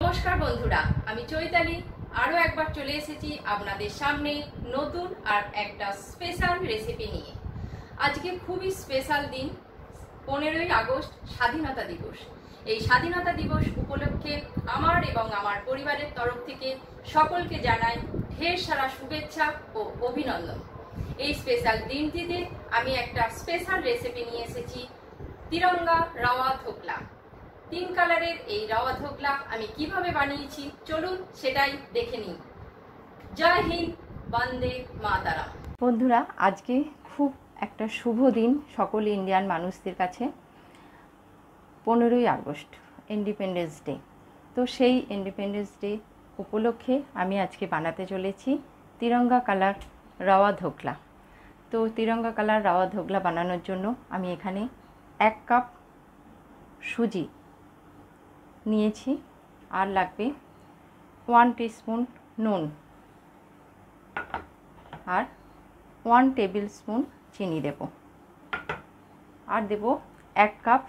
নমস্কার বন্ধুরা, আমি চৈতালি আরো একবার চলে এসেছি আপনাদের সামনে নতুন আর একটা স্পেশাল রেসিপি নিয়ে। আজকে খুবই স্পেশাল দিন, 15ই আগস্ট স্বাধীনতা দিবস। এই স্বাধীনতা দিবস উপলক্ষে আমার এবং আমার পরিবারের তরফ থেকে সকলকে জানাই ঢের সারা শুভেচ্ছা ও অভিনন্দন। এই স্পেশাল দিনটিতে আমি একটা স্পেশাল রেসিপি নিয়ে এসেছি, তিরঙ্গা রাওয়া ধোকলা। 3 কালারের এই রাওয়া ধোকলা আমি কিভাবে বানিয়েছি চলুন সেটাই দেখে নিই। জয় হিন্দ, বন্দে মাতরম। বন্ধুরা, আজকে খুব একটা শুভ দিন সকল ইন্ডিয়ান মানুষদের কাছে। 15ই আগস্ট ইন্ডিপেন্ডেন্স ডে। তো সেই ইন্ডিপেন্ডেন্স ডে উপলক্ষে আমি আজকে বানাতে চলেছি তিরঙ্গা কালার রাওয়া ধোকলা। তো তিরঙ্গা কালার রাওয়া ধোকলা বানানোর জন্য আমি এখানে 1 কাপ সুজি নিয়েছি, আর লাগবে 1 টিস্পুন নুন আর 1 টেবিল স্পুন চিনি দেব, আর দেব 1 কাপ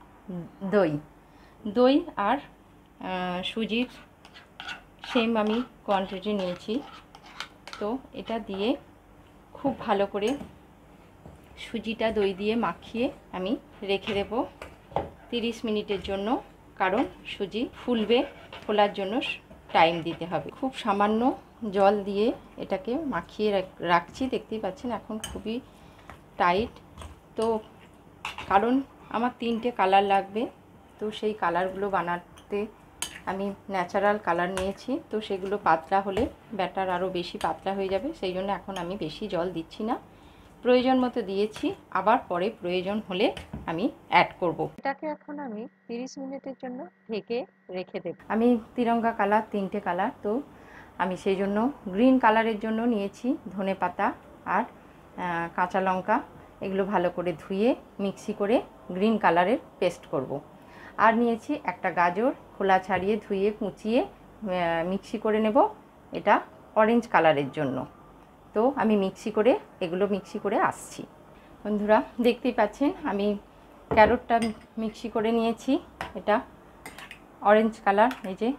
দই আর সুজির সেম আমি কোয়ান্টিটি নিয়েছি। তো এটা দিয়ে খুব ভালো করে সুজিটা দই দিয়ে মাখিয়ে আমি রেখে দেব 30 মিনিটের জন্য, কারণ সুজি ফুলবে, ফোলার জন্য টাইম দিতে হবে। খুব সামান্য জল দিয়ে এটাকে মাখিয়ে রাখছি। দেখতেই পাচ্ছেন এখন খুবই টাইট। তো কারণ আমার 3টে কালার লাগবে, তো সেই কালারগুলো বানাতে আমি ন্যাচারাল কালার নিয়েছি। তো সেগুলো পাতলা হলে ব্যাটার আরও বেশি পাতলা হয়ে যাবে, সেই জন্য এখন আমি বেশি জল দিচ্ছি না, প্রয়োজন মতো দিয়েছি, আবার পরে প্রয়োজন হলে আমি অ্যাড করব। এটাকে এখন আমি 30 মিনিটের জন্য ঢেকে রেখে দেব। আমি তিরঙ্গা কালার 3টে কালার, তো আমি সেই জন্য গ্রিন কালারের জন্য নিয়েছি ধনেপাতা আর কাঁচা লঙ্কা। এগুলো ভালো করে ধুয়ে মিক্সি করে গ্রিন কালারের পেস্ট করব। আর নিয়েছি একটা গাজর, খোলা ছাড়িয়ে ধুয়ে কুচিয়ে মিক্সি করে নেব, এটা অরেঞ্জ কালারের জন্য। তো আমি এগুলো মিক্সি করে আসছি। বন্ধুরা, দেখতেই পাচ্ছেন আমি ক্যারটটা মিক্সি করে নিয়েছি, এটা অরেঞ্জ কালার। এই যে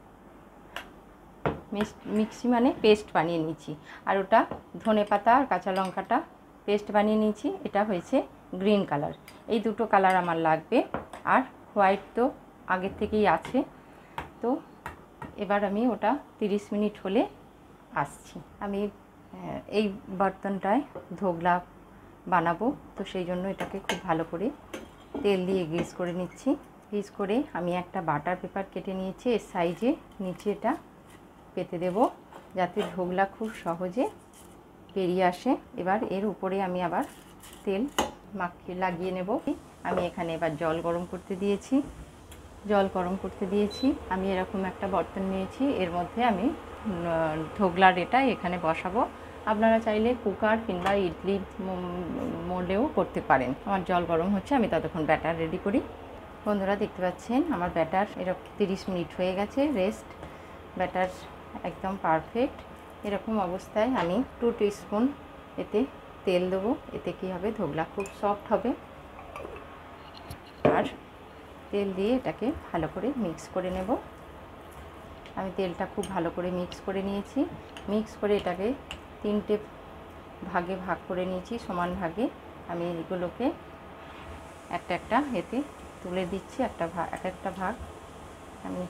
মিক্সি মানে পেস্ট বানিয়ে নিয়েছি, আর ওটা ধনেপাতা আর কাঁচা লঙ্কাটা পেস্ট বানিয়ে নিয়েছি, এটা হয়েছে গ্রিন কালার। এই দুটো কালার আমার লাগবে, আর হোয়াইট তো আগের থেকেই আছে। তো এবার আমি ওটা 30 মিনিট হলে আসছি। আমি এই বর্তনটায় ধোকলা বানাবো, তো সেই জন্য এটাকে খুব ভালো করে তেল দিয়ে গ্রিস করে নিচ্ছি। গ্রিস করে আমি একটা বাটার পেপার কেটে নিয়েছি, এর সাইজে নিচে এটা পেতে দেব, যাতে ধোকলা খুব সহজে বেরিয়ে আসে। এবার এর উপরে আমি আবার তেল লাগিয়ে নেব। আমি এখানে এবার জল গরম করতে দিয়েছি। আমি এরকম একটা বর্তন নিয়েছি, এর মধ্যে আমি ধোকলার এটা এখানে বসাবো। আপনারা চাইলে কুকার কিংবা ইডলি মোল্ডেও করতে পারেন। আমার জল গরম হচ্ছে, আমি ততক্ষণ ব্যাটার রেডি করি। বন্ধুরা, দেখতে পাচ্ছেন আমার ব্যাটার এরকম 30 মিনিট হয়ে গেছে রেস্ট। ব্যাটার একদম পারফেক্ট। এরকম অবস্থায় আমি 2 টিস্পুন এতে তেল দেবো। এতে কি হবে, ধোকলা খুব সফট হবে। আর তেল দিয়ে এটাকে ভালো করে মিক্স করে নেব। আমি তেলটা খুব ভালো করে মিক্স করে নিয়েছি। মিক্স করে এটাকে 3টে ভাগে ভাগ করে নিয়েছি, সমান ভাগে। আমি এগুলোকে একটা একটা এতে তুলে দিচ্ছি, এক একটা ভাগ আমি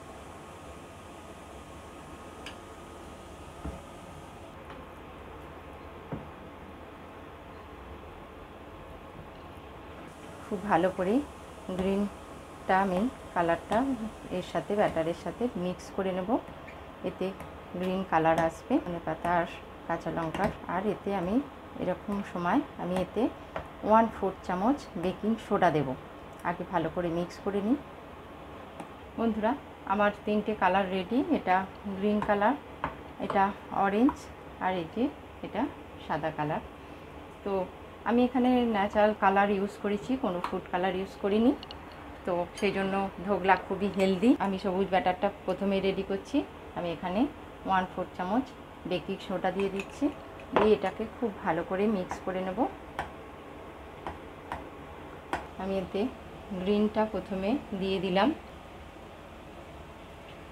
খুব ভালো করে গ্রিনটা আমি কালারটা এর সাথে ব্যাটারের সাথে মিক্স করে নেব। এতে গ্রিন কালার আসবে ধনেপাতা আর কাঁচা লঙ্কার। আর এতে আমি এরকম সময় আমি এতে 1/4 চামচ বেকিং সোডা দেব। আগে ভালো করে মিক্স করে নিই। বন্ধুরা, আমার 3টে কালার রেডি। এটা গ্রিন কালার, এটা অরেঞ্জ, আর এটা সাদা কালার। তো আমি এখানে ন্যাচারাল কালার ইউজ করেছি, কোনো ফুড কালার ইউজ করিনি। তো সেই জন্য ধোকলা খুবই হেলদি। আমি সবুজ ব্যাটারটা প্রথমে রেডি করছি। আমি এখানে 1/4 চামচ বেকিং সোডা দিয়ে দিচ্ছি, দিয়ে এটাকে খুব ভালো করে মিক্স করে নেব। আমি এতে গ্রিনটা প্রথমে দিয়ে দিলাম,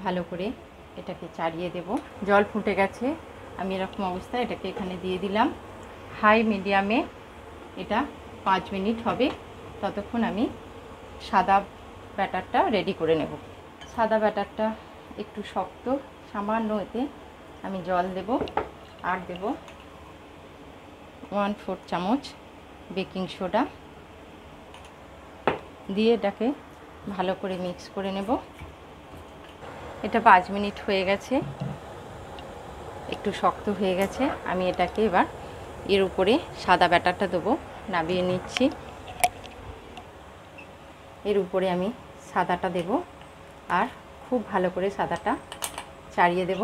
ভালো করে এটাকে চাড়িয়ে দেব। জল ফুটে গেছে, আমি এরকম অবস্থায় এটাকে এখানে দিয়ে দিলাম। হাই মিডিয়ামে এটা 5 মিনিট হবে, ততক্ষণ আমি সাদা ব্যাটারটা রেডি করে নেব। সাদা ব্যাটারটা একটু শক্ত, সামান্য এতে আমি জল দেব, আর দেব 1/4 চামচ বেকিং সোডা দিয়ে এটাকে ভালো করে মিক্স করে নেব। এটা 5 মিনিট হয়ে গেছে, একটু শক্ত হয়ে গেছে। আমি এটাকে এবার এর উপরে সাদা ব্যাটারটা দেবো, নামিয়ে নিচ্ছি। এর উপরে আমি সাদাটা দেব, আর খুব ভালো করে সাদাটা চাড়িয়ে দেব।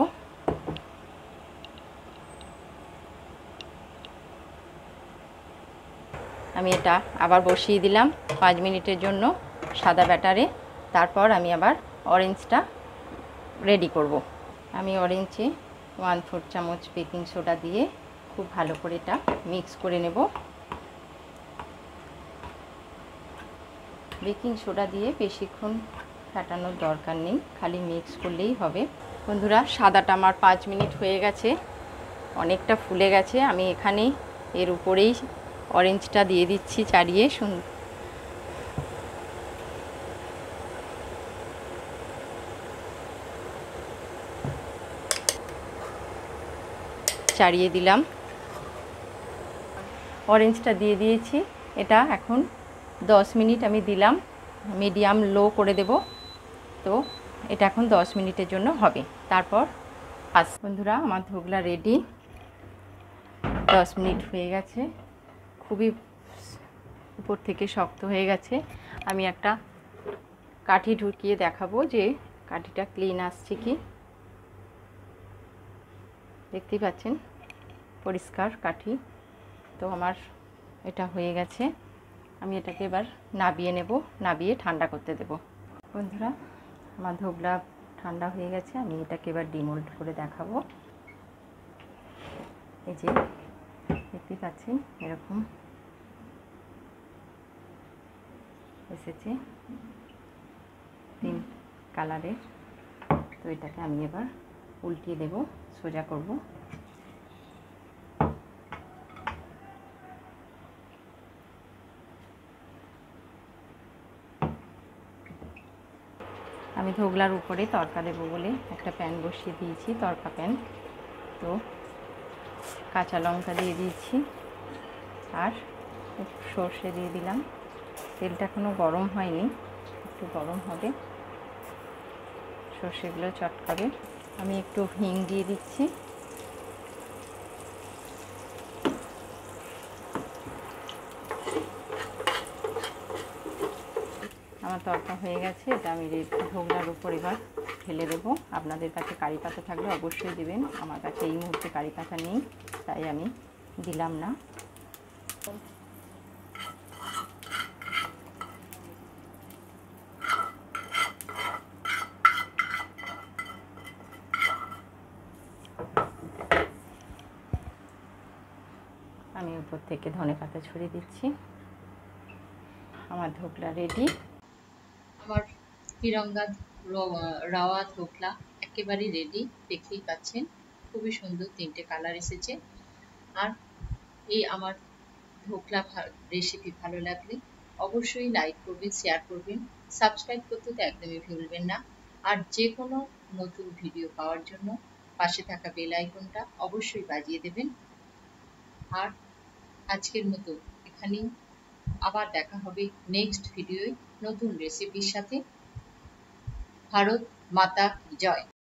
আমি এটা আবার বসিয়ে দিলাম 5 মিনিটের জন্য সাদা ব্যাটারে। তারপর আমি আবার অরেঞ্জটা রেডি করব। আমি অরেঞ্জে 1/4 চামচ বেকিং সোডা দিয়ে খুব ভালো করে এটা মিক্স করে নেব। বেকিং সোডা দিয়ে বেশিক্ষণ ফাটানোর দরকার নেই, খালি মিক্স করলেই হবে। বন্ধুরা, সাদাটা আমার 5 মিনিট হয়ে গেছে, অনেকটা ফুলে গেছে। আমি এখানে এর উপরেই অরেঞ্জটা দিয়ে দিচ্ছি চাড়িয়ে। চাড়িয়ে দিলাম, অরেঞ্জটা দিয়ে দিয়েছি। এটা এখন 10 মিনিট আমি দিলাম, মিডিয়াম লো করে দেব। তো এটা এখন 10 মিনিটের জন্য হবে, তারপর বন্ধুরা আমার ধোকলা রেডি। 10 মিনিট হয়ে গেছে, খুবই উপর থেকে শক্ত হয়ে গেছে। আমি একটা কাঠি ঢুকিয়ে দেখাবো যে কাঠিটা ক্লিন আসছে কি। দেখতেই পাচ্ছেন পরিষ্কার কাঠি। তো আমার এটা হয়ে গেছে, আমি এটাকে এবার নাবিয়ে নেব, নাবিয়ে ঠান্ডা করতে দেব। বন্ধুরা, আমার ধোকলা ঠান্ডা হয়ে গেছে, আমি এটাকে এবার ডিমোল্ড করে দেখাবো। এই যে দেখতেই পাচ্ছেন এরকম এসেছে, পিঙ্ক কালারের। তো এটাকে আমি এবার উল্টিয়ে দেব, সোজা করব। আমি ধোকলার উপরে তড়কা দেবো বলে একটা প্যান বসিয়ে দিয়েছি, তড়কা প্যান। তো কাঁচা লঙ্কা দিয়ে দিয়েছি, আর সর্ষে দিয়ে দিলাম। তেলটা এখনও গরম হয়নি, একটু গরম হবে, সর্ষেগুলো চটকাবে। আমি একটু হিং দিয়ে দিচ্ছি। আমার তরকা হয়ে গেছে, এটা আমি ধোকলার উপর এবার ঢেলে দেবো। আপনাদের কাছে কারি পাতা থাকলে অবশ্যই দেবেন, আমার কাছে এই মুহূর্তে কারি পাতা নেই, তাই আমি দিলাম না। আমি উপর থেকে ধনেপাতা ছড়িয়ে দিচ্ছি। আমার ধোকলা রেডি। আমার তিরঙ্গা রাওয়া ধোকলা একেবারেই রেডি, দেখতেই পাচ্ছেন খুবই সুন্দর 3টে কালার এসেছে। আর এই আমার ধোকলা রেসিপি ভালো লাগলে অবশ্যই লাইক করবেন, শেয়ার করবেন, সাবস্ক্রাইব করতে তো একদমই ভুলবেন না। আর যে কোনো নতুন ভিডিও পাওয়ার জন্য পাশে থাকা বেল আইকনটা অবশ্যই বাজিয়ে দেবেন। আর আজকের মতো এখানেই, আবার দেখা হবে নেক্সট ভিডিওয় নতুন রেসিপির সাথে। ভারত মাতা কি জয়।